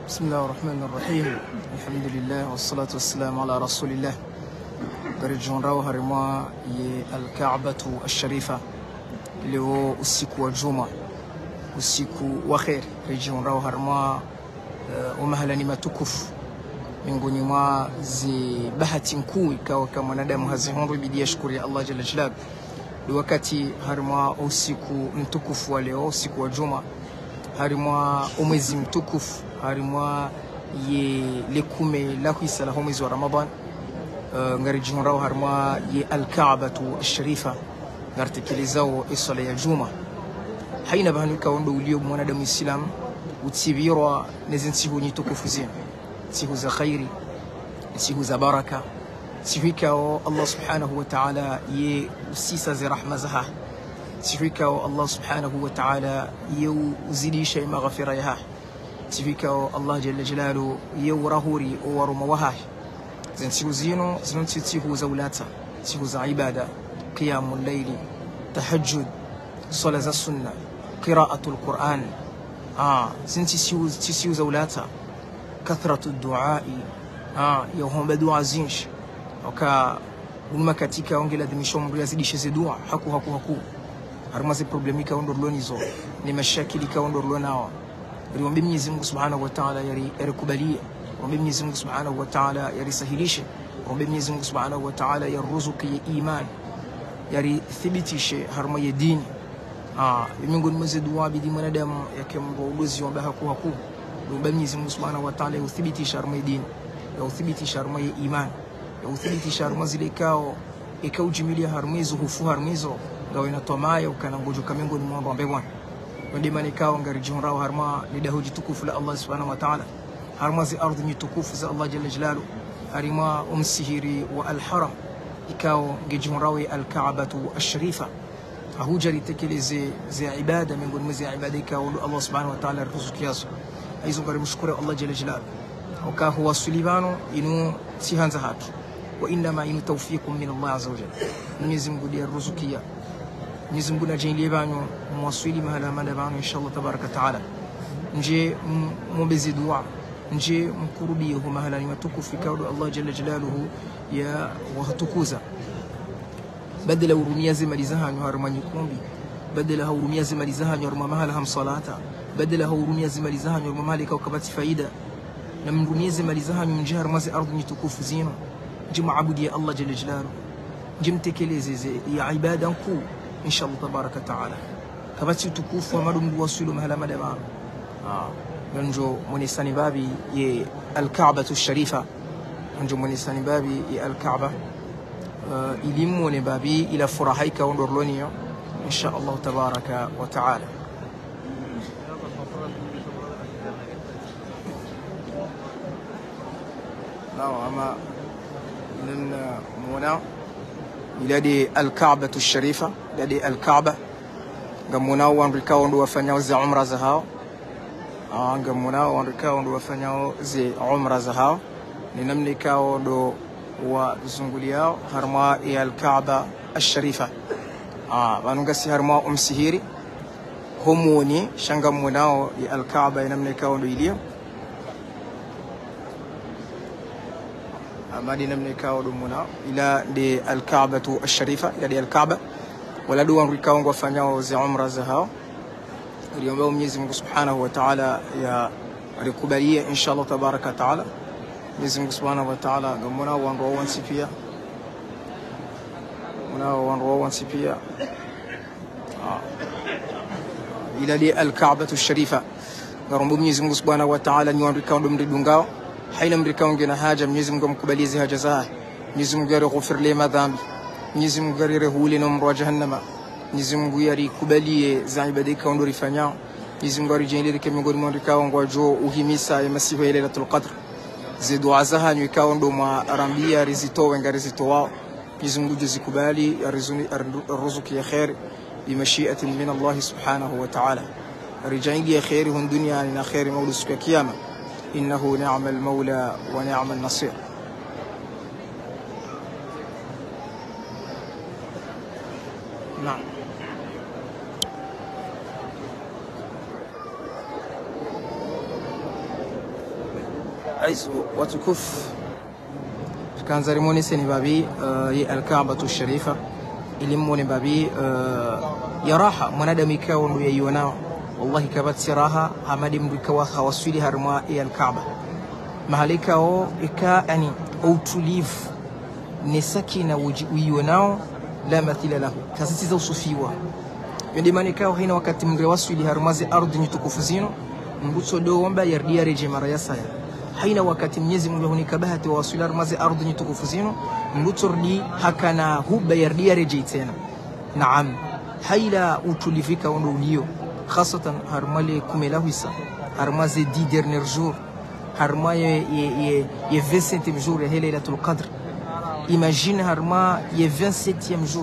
بسم الله الرحمن الرحيم. الحمد لله والصلاة والسلام على رسول الله. برجون راو هرما الكعبة الشريفة اللي هو usiku wa juma, usiku wa khair. Region raho harma umahala ni matukufu miongoni mwa bahati nkuu ikawa kama mwanadamu hazihombo bidii shukuri ya Allah jalla jalal. Wakati harma usiku mtukufu wa leo, usiku wa juma, harma umwezi mtukufu, harma ye lekume la kuisala mwezi wa Ramadhan. Ngari jumra harma ye al-Ka'batu al-Sharifa ngartekelezao isala ya juma. Haina bahanuka wando ulio mwanadamu Islam utibirwa nezinsihu nyitukufu zina, sihu za khairi, sihu za baraka, sihu ikao Allah subhanahu wa ta'ala ye usisa zi rahma zaha, sihu ikao Allah subhanahu wa ta'ala ye uzidisha maghfira yaha, sihu ikao Allah jalla jalalu ye urahuri uwaruma waha. Siku zino siku za ulata, siku za ibada, qiyamul layli, tahajjud, sala za sunna, qira'atul Qur'an. Siku za ulata, kathratu duai, yahomba dua zinshi. Waka unuma katika ongela dhimisho mru yazidishe zi dua, haku. Harmazi problemika ondorlonizo, ni mashakilika ondorlonawa. Riwambi Mwenyezi Mungu Subhanahu wa Ta'ala yarikubalie. Rombe Mwenyezi Mungu Subhanahu wa Ta'ala yarisahilishe. Rombe Mwenyezi Mungu Subhanahu wa Ta'ala yaruzuki ya iman, yarithibitishe harma ya dini. Miongoni mwa dua bidi mwanadamu yakemba ugozi wa haku. Rombe Mwenyezi Mungu Subhanahu wa Ta'ala yuthibitishe harma ya dini, yuthibitishe harma ya iman, yuthibitishe harma zile ikao jimilia harmizo hufu harmizo ngawa inatomaya ukanangojo kamiongoni mwa mambo ambayo wende manikao ngari jumrao harma lidahuji tukufu la Allah Subhanahu wa Ta'ala. Harmazi ardhi nyitukufu za Allah jalla jalalu, harima umsihiri wa al-haram ikao ngejumrawi al-Ka'batu al-Sharifa. Ahujari tekeleze za ibada miongoni mwa ibada ikao Allah Subhanahu wa Ta'ala ruzukiazo. Hizo ngari mshukuru Allah jalla jalalu. Wakahu wasulibano inu sihanza hatu wa inma inu tawfiqun min Allah azza wa jalla. Mwenyezi Mungu ndiye ruzukia. Mwenyezi Mungu najalie banyo mwaswili mahala madabano inshallah tabaraka taala. Nje mumbezi dua, nje mkurubie mahala ni matukufu ikao Allah jalla jalaluhu ya wahatukuza. Badala urumia zimali zahanyo harma nyikumbi, badala urumia zimali zahanyo harma mahala ham salata, badala urumia zimali zahanyo harma mahala ikao kabati faida, na mrumia zimali zahanyo nje harmazi ardhi nyitukufu zino, nje maabudi ya Allah jalla jalaluhu, nje mtekeleze ya ibada nkuu inshallah tabaraka taala. Kabati tukufu wa madum wasilu mahala madabano. Njo mwenisani babi ye al-Ka'batu al-Sharifa, njo mwenisani babi ye al-Ka'ba ilimu ne babi ila furahaika ondorloniyo inshallah tabaraka wa taala. ama min muna ila di al-Ka'batu al-Sharifa, ila di al-Ka'ba ngamuna wanrikao ndo wafanya za umra za hao. Ngamuna wanrikao ndo wafanya zi umra za hao, ni namni kao ndo wazunguliao harma ya al-Ka'ba al-Sharifa. Wanungasi harma umsihiri homoni shangamunao ya al-Ka'ba namni kao ndo ilio amadi namni kao ndo muna ila di al-Ka'batu al-Sharifa, ila di al-Ka'ba wala duwa wanrikao wafanya zi umra za hao. Aliomba Mwenyezi Mungu Subhanahu wa Ta'ala ya alikubalia inshallah tabaraka taala. Mwenyezi Mungu Subhanahu wa Ta'ala ngamona wanro wansipia, wanro wansipia ila li al-Ka'batu al-Sharifa. Ngaromba Mwenyezi Mungu Subhanahu wa Ta'ala ni wanrikao ndo mridungao haina mrikao ngena haja. Mwenyezi Mungu mkubalize haja zao. Mwenyezi Mungu yaghfir li madhambi. Mwenyezi Mungu yarehuli na mro jahannama. Mwenyezi Mungu yarikubalie za ibada ikao ndo rifanya. Mwenyezi Mungu arijengele kama miongoni mwa rikao ngwajo uhimisa ya masihu ya Lailatul Qadr. Dua zahanyo ikao ndo marambia rizitowe ngarizito wao. Mwenyezi Mungu jizikubali arzuki ya khair bimashiatin min Allah Subhanahu wa Ta'ala. Arijengele ya khair hun dunia na khair mawla siku ya kiyama. Innahu ni'mal mawla wa ni'mal nasir. نعم. aizu watukufu tukanza rimoni seni babi al-Kaaba sharifa ilimoni babi ya raha mwanadamu ikao ndo yaiona wallahi kabati raha hamadi mdikawa hawaswili harma al-Kaaba mahalika o ika yani utulivu ni sakina uionao la mathila lahu kasitiza usufiwa yende manikao haina wakati mrewaswili harmazi ardhi nyitukufu zino mbuso do wamba yardia reje mara yasaya haina wakati Mwenyezi Mungu hunikabahati wa waswili harmazi ardhi nyitukufu zino mbutordi hakana huba yardia reje tena naam haila utulifika ondo ulio khasatan harmale kumelahisa harmazi 10 derniers jours harma ye 27e jour ya Lailatul Qadr. Imagine harma ye 27e jour.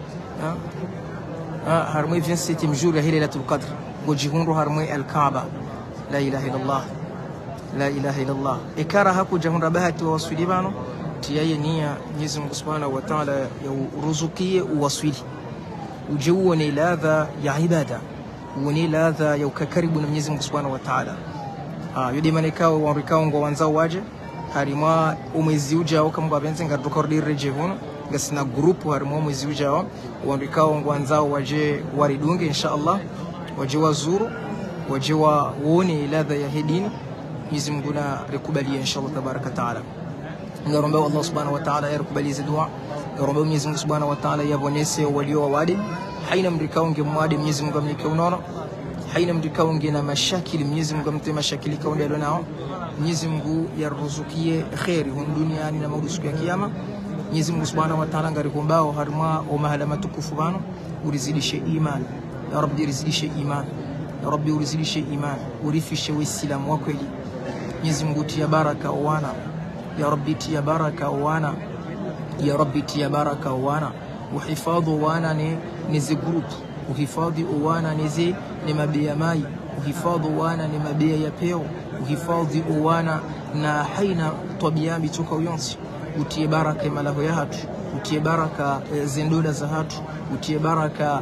Harma 27e jour ya Lailatul Qadr. Gojihunro harma al-Kaaba. La ilaha illallah. La ilaha illallah. Ikara haku jahunra bahati wa waswili bano. Tiyaye nia Mwenyezi Mungu Subhanahu wa Ta'ala ya uruzukie uwaswili. Uje uone ladha ya ibada. Uone ladha ya ukakaribu na Mwenyezi Mungu Subhanahu wa Ta'ala. Yudi manikao wanrikao ngo wanzao waje harima umwezi ujao kama babenze ngadukordi reje hono ngasina group harima umwezi ujao wanrikao ngo wanzao waje waridunge inshallah waje wazuru waje waone ladha ya hedini Mwenyezi Mungu na rikubalia inshallah tabaraka taala ngaromba Allah Subhanahu wa Ta'ala yarkubalie dua ngaromba Mwenyezi Mungu Subhanahu wa Ta'ala yabonese walio wadi haina mrikao nge mwadi Mwenyezi Mungu amlike unaona haina mdikao ngena mashakili Mwenyezi Mungu amtoe mashakili kaunde alionao Mwenyezi Mungu yarzukie khairi hon duniani na maudu siku ya kiyama Mwenyezi Mungu Subhanahu wa Ta'ala ngarikumbao harma o mahala matukufu bano urizidishe iman ya rabbi urizidishe iman ya rabbi urizidishe iman urifishe uislamu wa kweli Mwenyezi Mungu tia baraka wana ya rabbi tia baraka wana ya rabbi tia baraka wana uhifadhu wana ni zigroup uhifadhi uwana nizi ni mabia mai uhifadhi uwana ni mabia ya peo uhifadhi uwana na haina tabia bitoka uyonsi utie baraka malaho ya hatu utie baraka zindola za hatu utie baraka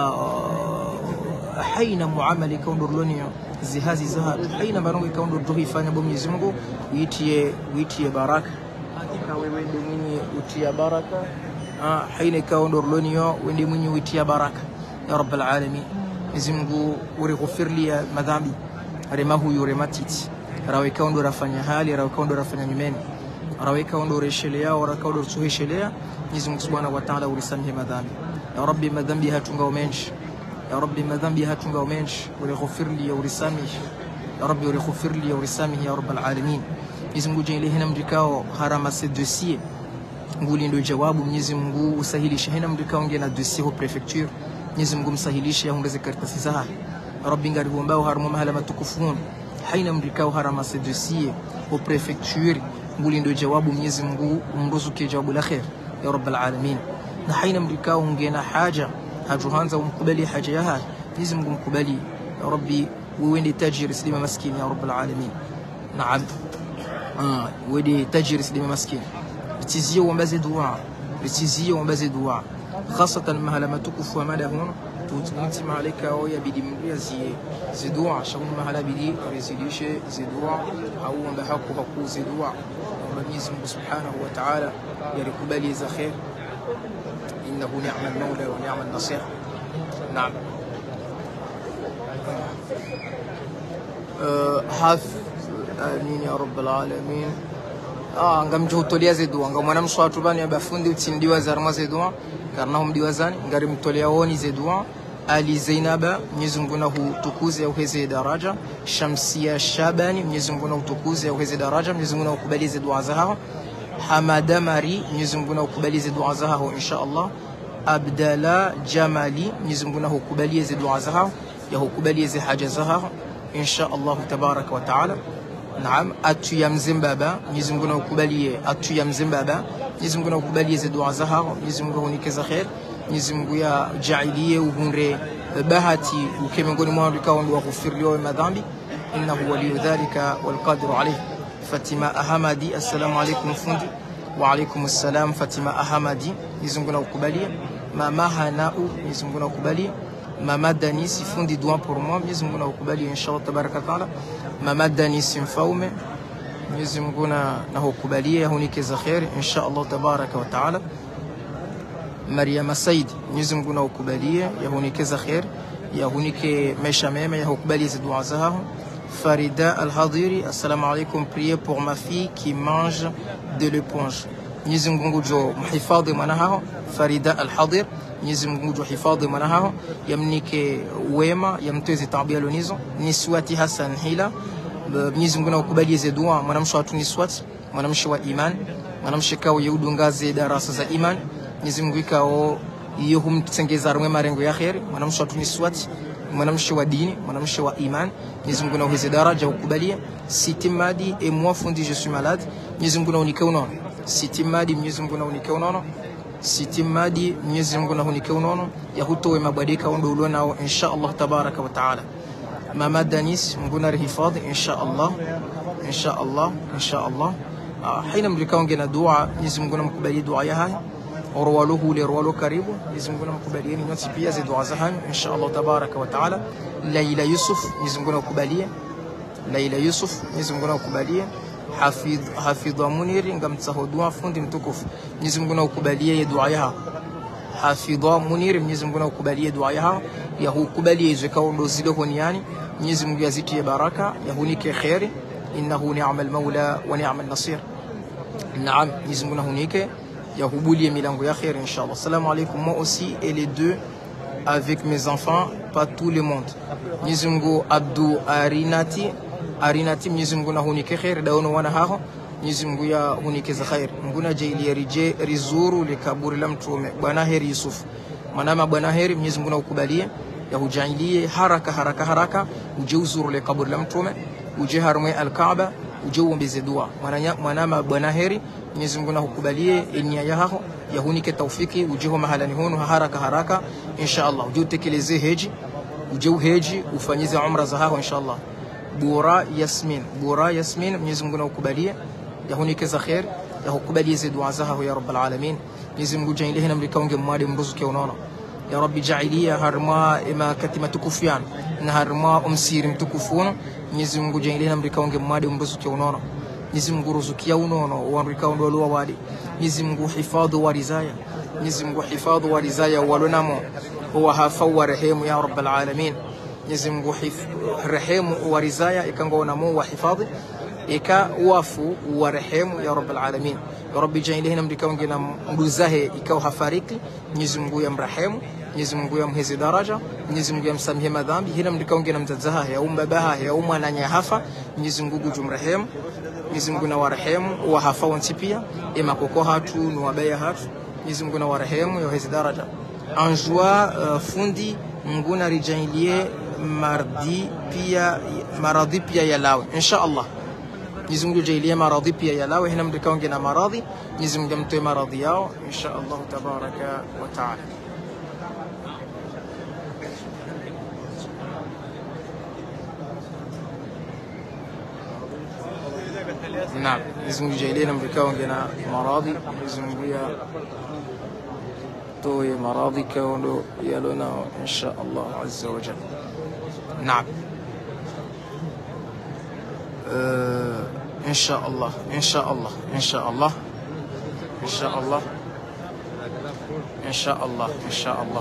haina muamali kaundo lonio zihazi za hatu haina barongo kaundo tuhifanya bo Mwenyezi Mungu uitie baraka hakika wewe ndio mwenye utia baraka haina kaundo lonio wende mwenye uitia baraka يا رب العالمين Mwenyezi urighfir li madhambi aremahu yurematiti raweka ondo rafanya hali raweka ondo rafanya nyumeni raweka ondo reshelea raweka ondo tuhishelea Mwenyezi Mungu Subhanahu wa Ta'ala urisamhe madhambi ya rabbi madhambi hatunga umenshi ya rabbi madhambi hatunga umenshi urighfir li urisamih ya rabbi urighfir li urisamih ya rabbal alamin Mwenyezi Mungu jeni hina mdikao harama ce dossier nguli ndo jawabu Mwenyezi Mungu usahilisha hina mdikao ngena dossier au prefecture Mwenyezi Mungu msahilishe yaongeze karatasi zake rabbi ngaribombao haruma mahala matukufun haina mrikao harama sedosie au prefecture nguli ndo jawabu Mwenyezi Mungu umruzuke jawabu la khair ya rabbal alamin na haina mrikao ngena haja hajuhanza umkubali haja yaha Mwenyezi Mungu mkubali ya rabbi wewe tajiri slima maskini ya rabbal alamin naam wewe tajiri slima maskini bitizie uombaze dua bitizie uombaze dua خاصة مهلا ما تكفوا ماذا هون وتنتي معلك أو يبدي من زدوع شغل مهلا بدي رزيديش زدوع أو بحقه زدوع ورميز سبحانه وتعالى يركب لي زخير إنه نعم المولى ونعم النصير نعم حاف آمين يا رب العالمين ngam jotolia zedua ngam mwana mswatu bani abafundi utsindiwa zarma zedua karna humdiwazani ngari mtolea woni zedua Ali Zainaba Mwenyezi Mungu na hutukuze uheze daraja Shamsia Shabani Mwenyezi Mungu na hutukuze uheze daraja Mwenyezi Mungu na ukubalize dua zao Hamada Mari Mwenyezi Mungu na ukubalize dua zao insha Allah Abdala Jamali Mwenyezi Mungu na ukubalize dua zao ya ukubalize haja zao insha Allah tabarak wa taala نعم أتو يا مزمبابا يزمكونا وكوبالية أتو يا مزمبابا يزمكونا وكوبالية زدوا زهر يزمكونا هوني كذا خير يزمكونا جاعلية وهنري بهاتي وكما نقول ما ركاون وغفر له مذنبي إنه ولي ذلك والقادر عليه فاطمة أحمدي السلام عليكم فندي وعليكم السلام فاطمة أحمدي يزمكونا وكوبالية ماما هناء يزمكونا وكوبالية Mama Danis ils font des doigts pour moi Mwenyezi Mungu na ukubali inshallah tabaraka taala Mama Danis mfaume Mwenyezi Mungu na hukubalie yahunike za khair insha Allah tabaraka wa taala. Maryam Said, Mwenyezi Mungu na hukubalie yahunike za khair, yahunike maisha mema, yahukubalie za dua zao. Farida Al-Hadiri, assalamu alaikum, priez pour ma fille qui mange de l'éponge. Mwenyezi Mungu jo muhifadhi mwanaho Farida Al-Hadir, Mwenyezi Mungu jo hifadhi mwanaho, yamnike wema, yamtweze tabia lonizo. Niswati Hassan Hila, Mwenyezi Mungu na hukubalie za dua mwanamsho watu niswati, mwanamsho wa iman, mwanamsho kao yeudungaze darasa za iman. Mwenyezi Mungu ikao iyo humtengeza rumwe marengo ya khair, mwanamsho watu niswati, mwanamsho wa dini, mwanamsho wa iman. Mwenyezi Mungu na uheze daraja hukubalia. Siti Madi et moi fondi je suis malade, Mwenyezi Mungu na unike unono. Siti Madi, Mwenyezi Mungu na unike unono. Siti Madi, Mwenyezi Mungu na unike unono. Yahutowe mabadika ondo ulo nao insha Allah tabaraka wa taala. Mama Danis, Mungu na rihifadhi insha Allah, insha Allah, insha Allah. Haina mlika ongena dua, Mwenyezi Mungu na mkubalie dua ya haya. Orwaluhu li orwalu karibu, Mwenyezi Mungu na mkubalie nyote pia za dua za haya insha Allah tabaraka wa taala. Laila Yusuf, Mwenyezi Mungu na ukubalie. Laila Yusuf, Mwenyezi Mungu na ukubalie. Hafidha Munir, ngamtsaho dua fundi mtukufu, Mwenyezi Mungu na ukubalie dua yao. Hafidha Munir, Mwenyezi Mungu na ukubalie dua yao, yahukubalie izekao ndo zile honiani. Mwenyezi Mungu yazitie baraka, yahunike khairi, innahu ni'mal maula wa ni'mal nasir. Naam, Mwenyezi Mungu na hunike yahubulie milango ya khair inshallah. Assalamu alaikum, moi aussi et les deux avec mes enfants, pas tout le monde. Mwenyezi Mungu Abdou Arinati, Mwenyezi Mungu na hunike khair daono wana hao, Mwenyezi Mungu ya hunike za khair. Mungu na jaili rije rizuru le kaburi la mtume Bwana Heri Yusuf, manama Bwana Heri, Mwenyezi Mungu na ukubalie yahujailie haraka uje uzuru le kaburi la mtume, uje harumwe al-Kaaba, uje uombeze dua manama Bwana Heri, Mwenyezi Mungu na hukubalie nia yao yahunike taufiki, ujeho mahalani hono haraka insha Allah, uje utekeleze heji, uje uheji ufanyize umra za hao insha Allah. Bura Yasmin, Mwenyezi Mungu na hukubalie yahunike za khair, yahukubalie za dua zao ya rabbal alamin. Mwenyezi Mungu jailie na mlikaonge mwade mruzuke unaona ya rabbi, jailia harma ima katima tukufian na harma umsiri mtukufuna. Mwenyezi Mungu jailie na mlikaonge mwade mruzuke unaona. Mwenyezi Mungu ruzukia unono wanrika ndo lo wadi. Mwenyezi Mungu hifadhu wa rizaya, Mwenyezi Mungu hifadhu wa rizaya walonamo huwa hafa wa rehemu ya rabbal alamin. Mwenyezi Mungu rehemu wa rizaya ikango namo wa hifadhi ika wafu wa rehemu ya rabbal alamin. Ya rabbi jailie na mlikaonge na mduzahe ikao hafariki, Mwenyezi Mungu yamrehemu, Mwenyezi Mungu yamhezi daraja, Mwenyezi Mungu yamsamihie madhambi. Hina mlikaonge na mzazaha ya umbabaha ya umwana nyahafa, Mwenyezi Mungu gujumrehemu, Mwenyezi Mungu na warehemu wa hafa wansipia ema koko hatu nuwabaya hatu, Mwenyezi Mungu na warehemu ya hezi daraja. Anjua fundi Mungu na rijailie maradhi pia yalawe insha Allah. Mwenyezi Mungu jailie maradhi pia yalawe, hina mlikaonge na maradhi, Mwenyezi Mungu amtoe maradhi yao insha Allah tabaraka wa taala. نعم، لازم جايلين ملكاون جنا مراضي، لازم ويا توي مراضي كونوا يالونا إن شاء الله عز وجل. نعم، إن شاء الله إن شاء الله إن شاء الله إن شاء الله إن شاء الله إن شاء الله.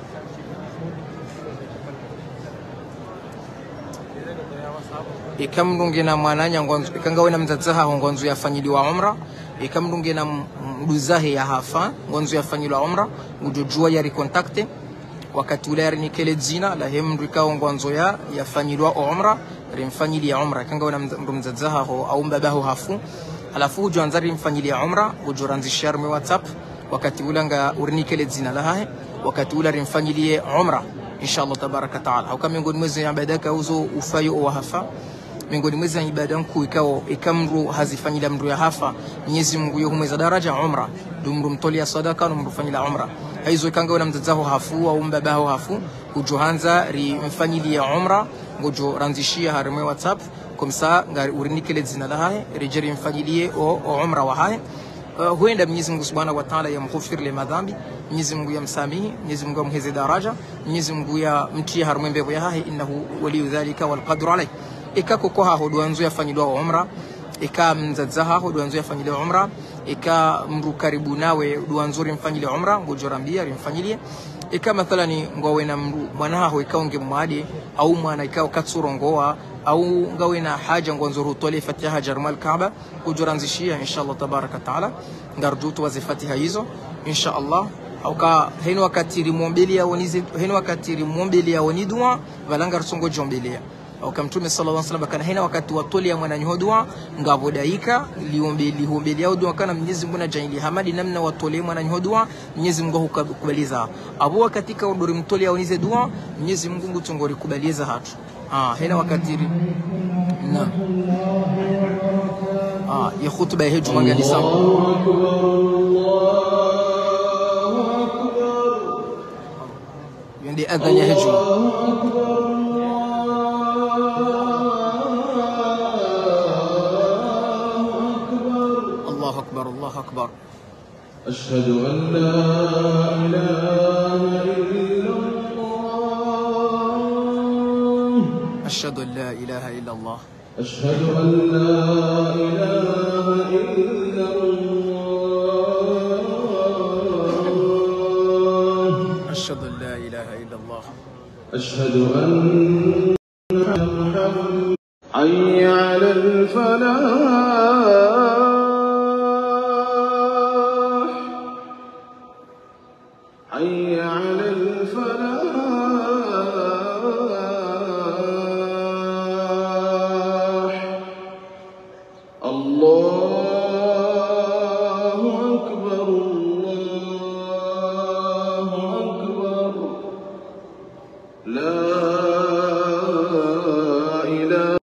Ikamdunge na mwananya ngonzo ikangawe na mzazaha ngonzo yafanyiliwa umra, ikamdunge na mduzahe ya hafa ngonzo yafanyiliwa umra, ujojua ya recontakte wakati ule nikele jina la hemdu ikao ngonzo yafanyiliwa umra, rimfanyilia umra ikangawe na mzazaha au mbabahu hafu, alafu ujoanza rimfanyilia umra, ujoranzishia rume WhatsApp wakati ule nga urinikele jina la hae, wakati ule rimfanyilie umra inshallah tabaraka taala. Au kama miongoni mwezi ya ibada uzo ufayo wa hafa, miongoni mwezi ya ibada mkuu ikao ikamru hazifanyila mru ya hafa, Mwenyezi Mungu yohumeza daraja umra, dumru mtolia sadaka numru fanyila umra. Haizo ikangawe na mzazaho hafu au mbabaho hafu, ujohanza rimfanyilia umra, ngojo ranzishia harume WhatsApp kumsa ngari urinikele zina la hae, rijeri mfanyilie o umra wa hae. Huenda Mwenyezi Mungu Subhanahu wa Ta'ala yamghfir li madhambi, Mwenyezi Mungu yamsamihi, Mwenyezi Mungu amheze daraja, Mwenyezi Mungu yamtie harume mbevo ya hahi, innahu waliyu dhalika wal qadru alayh. Ikako kwa hodo anzo yafanyilwa umra ika mzadzaha dua nzuri afanyile umra, ika mru karibu nawe dua nzuri mfanyile umra ngojorambia rimfanyilie, ika mathalani ngowe na mru mwanaho ikaonge mwadi au mwana ikao katsurongoa au ngawe na haja ngonzuru tole fatiha jarmal kaaba kujoranzishia inshallah tabaraka taala ngarjutu wazifatiha hizo inshallah. Au ka heno wakati rimombelia wonize heno wakati rimombelia wonidwa valanga rusongo jombelia au kamtume sallallahu alaihi wasallam kana hena wakati watoli ya mwananyo dua ngavodaika liombelia dua kana Mwenyezi Mungu anajaili hamadi namna watoli mwananyo dua Mwenyezi Mungu hukubaliza abo katika odori mtoli ya wonize dua Mwenyezi Mungu ngutongori kubaliza hatu hena wakati na ya khutba ya hijuma ngani sana yende adhan ya hijuma الله أكبر أشهد أن لا إله إلا الله أشهد أن لا إله إلا الله أشهد أن لا إله إلا الله أشهد أن لا إله إلا الله أشهد أن محمدا حي على الفلاح حي على الفلاح الله أكبر الله أكبر لا إله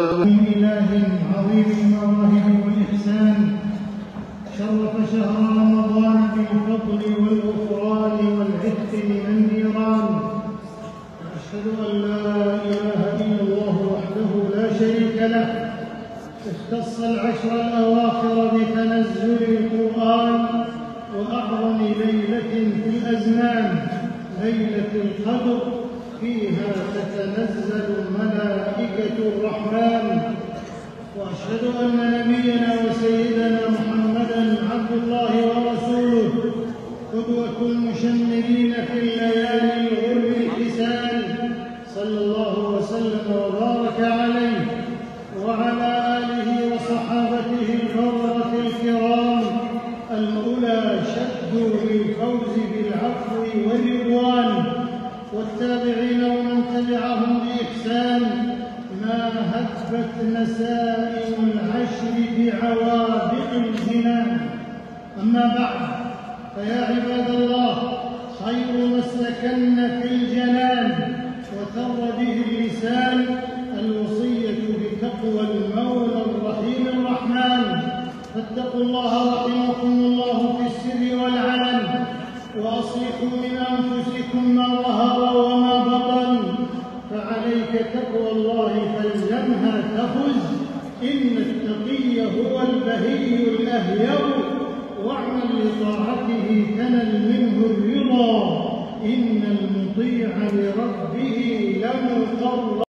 عظيم المواهب والإحسان شرف شهر رمضان بالفضل والغفران والعتق من النيران. أشهد أن لا إله إلا الله وحده لا شريك له اختص العشر الأواخر بتنزل القرآن وأعظم ليلة في الأزمان ليلة القدر فيها تتنزل ملائكة الرحمن. وأشهد أن نبينا وسيدنا محمدًا عبد الله ورسوله قدوة المشمرين في الليالي الغر الحسان صلى الله وسلم وبارك عليه وعلى آله وصحابته البررة الكرام الأولى شدوا للفوز بالعفو والرضوان والتابعين ومن تبعهم بإحسان ما هبت نسائم العشر بعوابق الجنان. أما بعد فيا عباد الله خير ما استكن في الجنان وثر به اللسان الوصية بتقوى المولى الرحيم الرحمن. فاتقوا الله رحمكم الله في السر والعلن وأصلحوا من أنفسكم ما ظهر وما بطن فعليك تقوى الله فالزمها تفز إن التقي هو البهي الأهيب واعمل لطاعته تنل منه الرضا إن المطيع لربه لمقرب.